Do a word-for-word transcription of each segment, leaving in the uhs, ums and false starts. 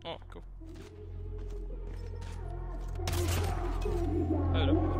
Oh, cool. Hold up.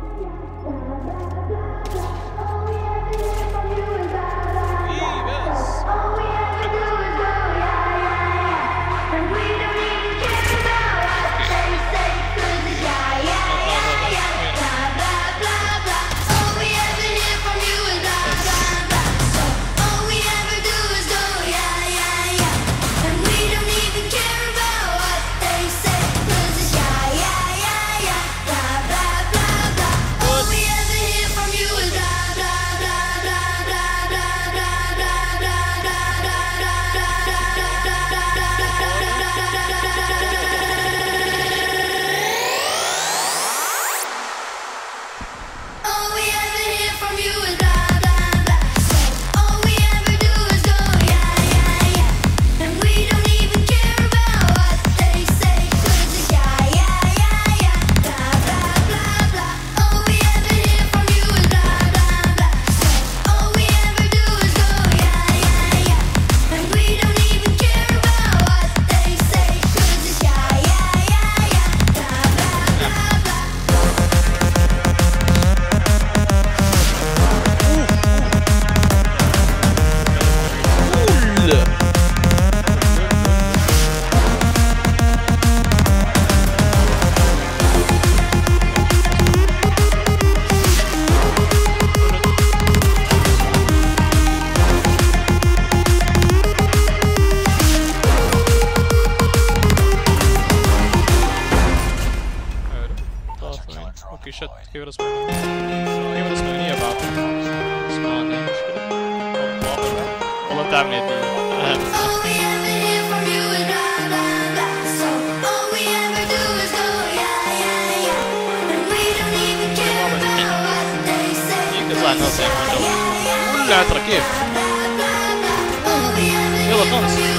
Okay, shit. Give it a swing. Give it a swing. Yeah, about. Spawn in. Well, damn it. All we ever hear from you is blah blah blah. So all we ever do is go yeah yeah yeah. And we don't even care about what they say. يلا كيف؟ يلا خلص